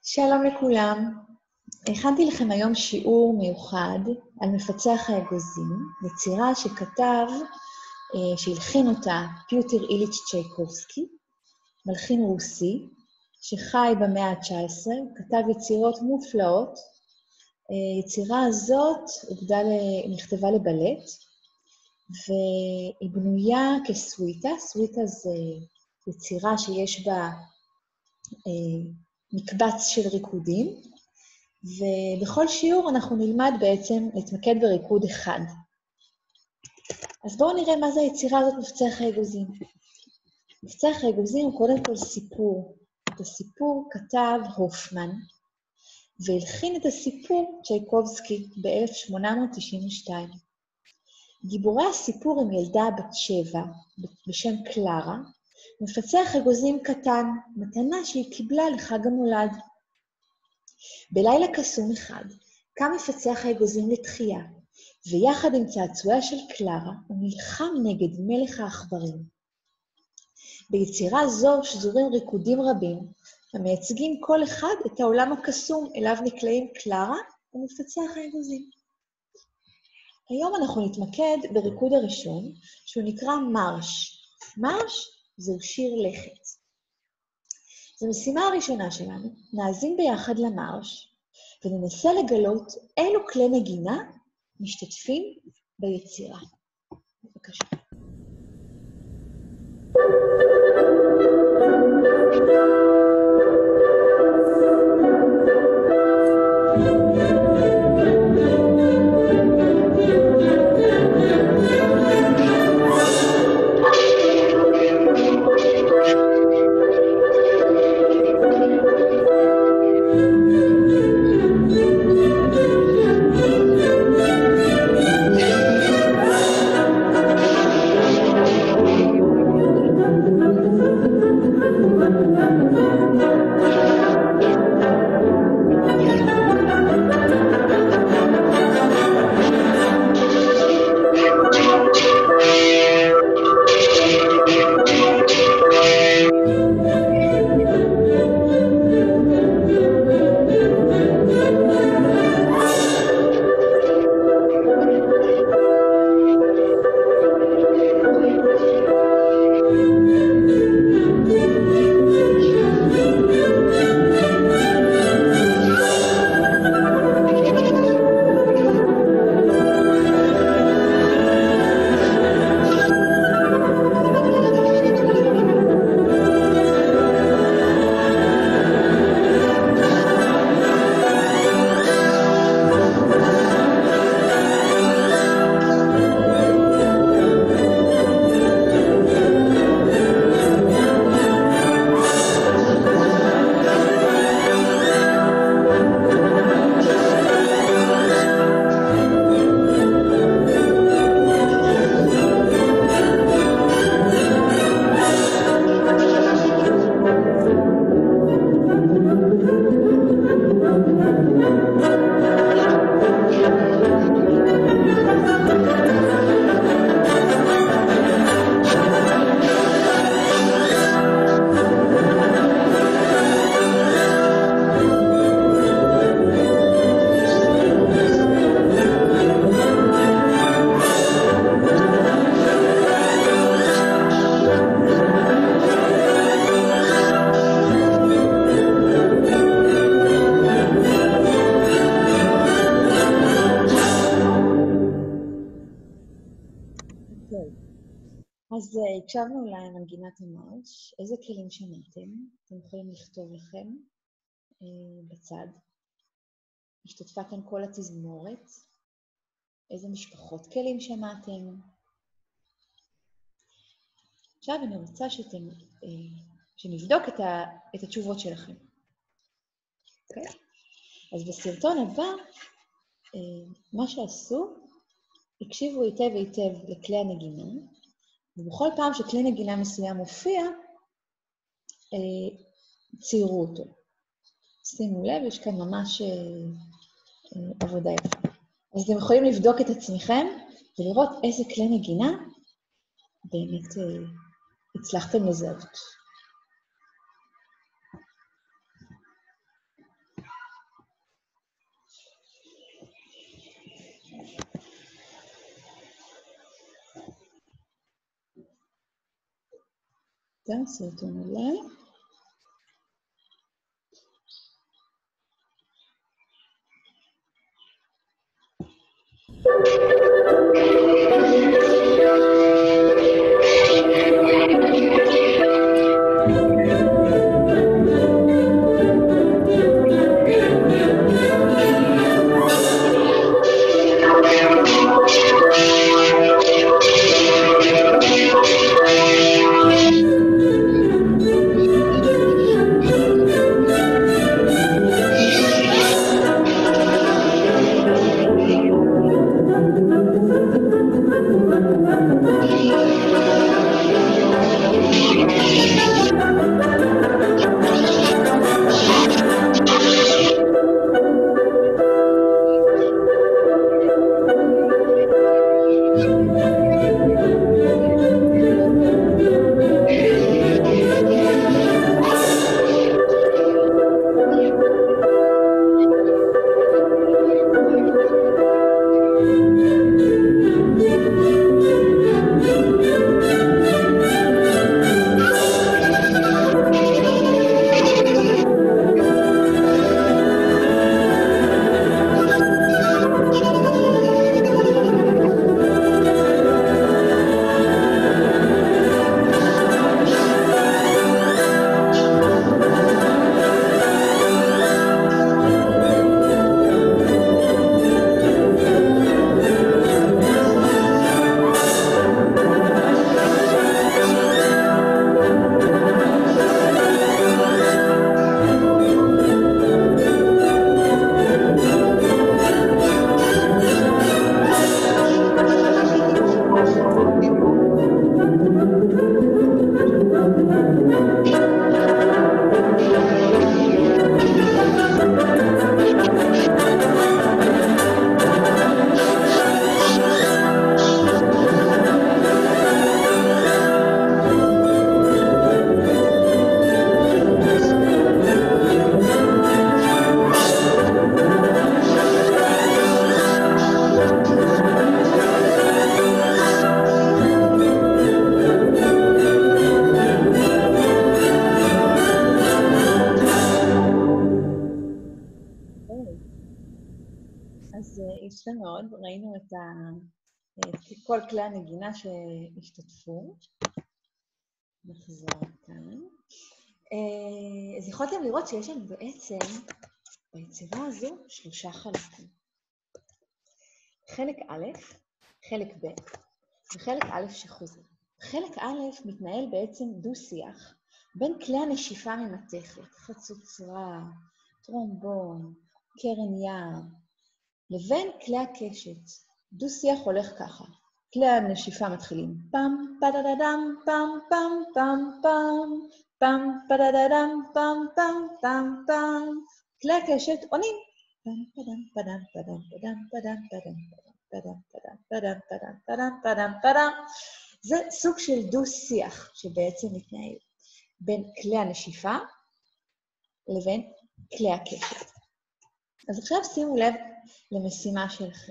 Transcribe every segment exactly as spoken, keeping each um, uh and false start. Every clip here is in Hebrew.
שלום לכולם. הכנתי לכם היום שיעור מיוחד על מפצח האגוזים, יצירה שכתב, שהלחין אותה פיוטר איליץ' צ'ייקובסקי, מלחין רוסי, שחי במאה ה-תשע עשרה, כתב יצירות מופלאות. יצירה הזאת נכתבה לבלט, והיא בנויה כסוויטה. סוויטה זה יצירה שיש בה מקבץ של ריקודים, ובכל שיעור אנחנו נלמד בעצם להתמקד בריקוד אחד. אז בואו נראה מה זה היצירה הזאת, מפצח האגוזים. מפצח האגוזים הוא קודם כל סיפור. את הסיפור כתב הופמן, והלחין את הסיפור צ'ייקובסקי ב-אלף שמונה מאות תשעים ושתיים. גיבורי הסיפור הם ילדה בת שבע, בשם קלרה, מפצח אגוזים קטן, מתנה שהיא קיבלה לחג המולד. בלילה קסום אחד, קם מפצח האגוזים לתחייה, ויחד עם צעצועיה של קלרה, הוא נלחם נגד מלך העכברים. ביצירה זו שזורים ריקודים רבים, המייצגים כל אחד את העולם הקסום אליו נקלעים קלרה ומפצח האגוזים. היום אנחנו נתמקד בריקוד הראשון, שהוא נקרא מרש. מרש זהו שיר לכת. זו משימה הראשונה שלנו, נאזין ביחד למרש, וננסה לגלות אילו כלי נגינה משתתפים ביצירה. בבקשה. אז הקשבנו למנגינת המרש. איזה כלים שמעתם? אתם יכולים לכתוב לכם אה, בצד. השתתפה כאן כל התזמורת. איזה משפחות כלים שמעתם? עכשיו אני רוצה שאתם, אה, שנבדוק את, ה, את התשובות שלכם. Okay? אז בסרטון הבא, אה, מה שעשו, הקשיבו היטב היטב לכלי הנגינה, ובכל פעם שכלי נגינה מסוים מופיע, ציירו אותו. שימו לב, יש כאן ממש עבודה יפה. אז אתם יכולים לבדוק את עצמכם, ולראות איזה כלי נגינה באמת הצלחתם לזהות. טוב, סרטון עולה. אז יפה מאוד, ראינו את כל כלי הנגינה שהשתתפו. נחזור כאן. אז יכולתם לראות שיש לנו בעצם, ביצירה הזו, שלושה חלקים. חלק א', חלק ב', וחלק א' שחוזר. חלק א' מתנהל בעצם דו-שיח בין כלי הנשיפה ממתכת, חצוצרה, טרומבון, קרן יער, לבין כלי הקשת. דו-שיח הולך ככה. כלי הנשיפה מתחילים פם, פדדדם, פם, פם, פם, פם, פם, פדדדם, פם, פם, פם, פם. כלי הקשת עונים. פם, פדם, פדם, פדם, פדם, פדם, פדם, פדם, פדם, פדם, פדם, פדם, פדם, פדם. זה סוג של דו-שיח שבעצם מתנהל בין כלי הנשיפה לבין כלי הקשת. אז עכשיו שימו לב למשימה שלכם.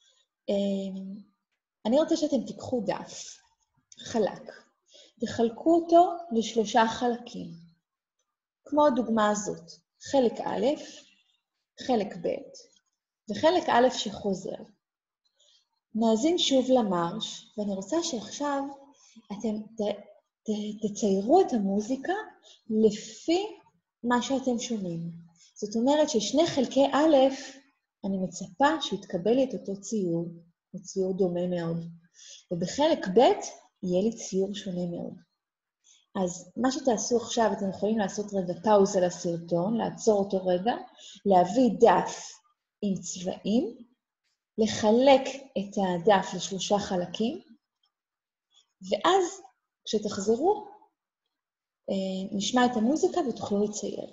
אני רוצה שאתם תיקחו דף חלק, תחלקו אותו לשלושה חלקים, כמו הדוגמה הזאת, חלק א', חלק ב', וחלק א' שחוזר. נאזין שוב למרש, ואני רוצה שעכשיו אתם ת, ת, תציירו את המוזיקה לפי מה שאתם שומעים. זאת אומרת ששני חלקי א', אני מצפה שיתקבל לי את אותו ציור, הוא ציור דומה מאוד. ובחלק ב' יהיה לי ציור שונה מאוד. אז מה שתעשו עכשיו, אתם יכולים לעשות רגע פאוזה לסרטון, לעצור אותו רגע, להביא דף עם צבעים, לחלק את הדף לשלושה חלקים, ואז כשתחזרו, נשמע את המוזיקה ותוכלו לצייר.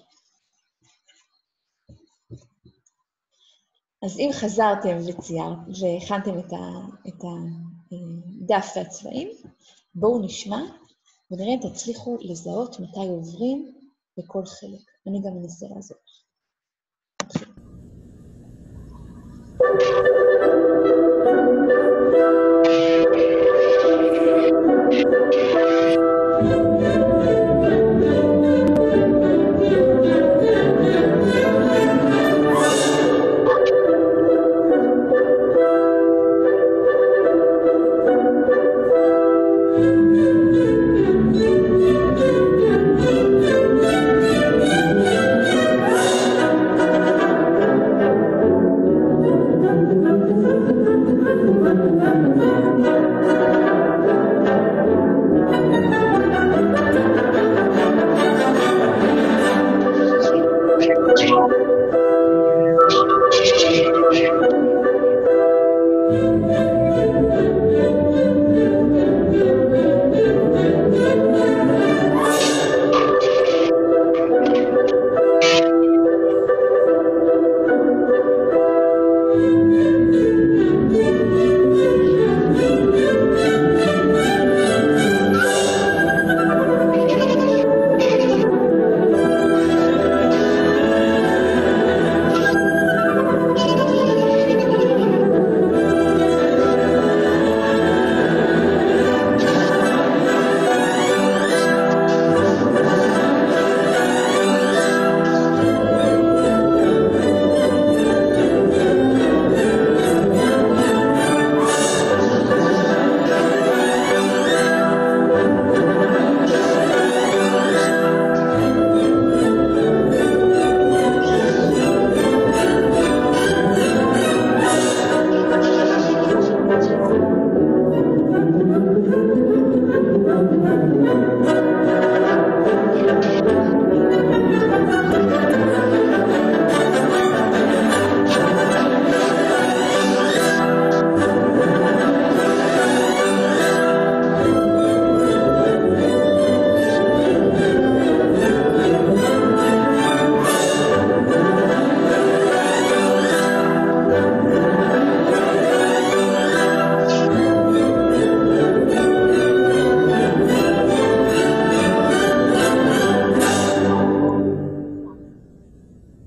אז אם חזרתם וציירת והכנתם את הדף והצבעים, בואו נשמע ונראה אם תצליחו לזהות מתי עוברים בכל חלק. אני גם אנסה לעזור. נתחיל. Thank you.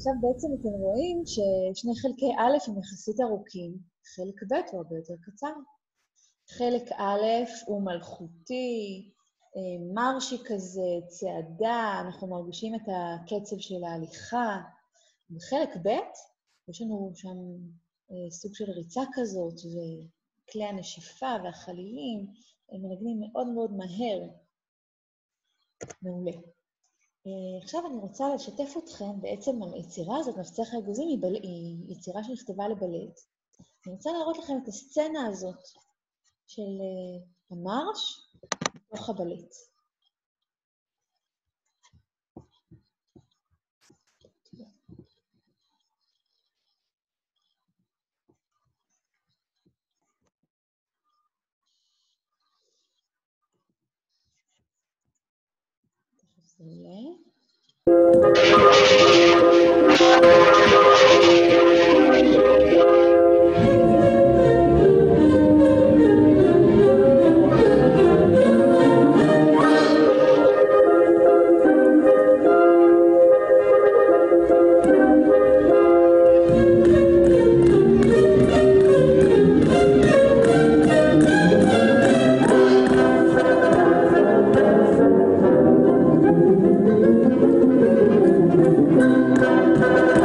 עכשיו בעצם אתם רואים ששני חלקי א' הם יחסית ארוכים, חלק ב' הוא הרבה יותר קצר. חלק א' הוא מלכותי, מרשי כזה, צעדה, אנחנו מרגישים את הקצב של ההליכה. בחלק ב' יש לנו שם סוג של ריצה כזאת, וכלי הנשיפה והחלילים, הם מנגנים מאוד מאוד מהר. מעולה. עכשיו אני רוצה לשתף אתכם, בעצם היצירה הזאת, מפצח האגוזים, היא יצירה שנכתבה לבלט. אני רוצה להראות לכם את הסצנה הזאת של המרש בתוך הבלט. תכף זה עולה. Thank you.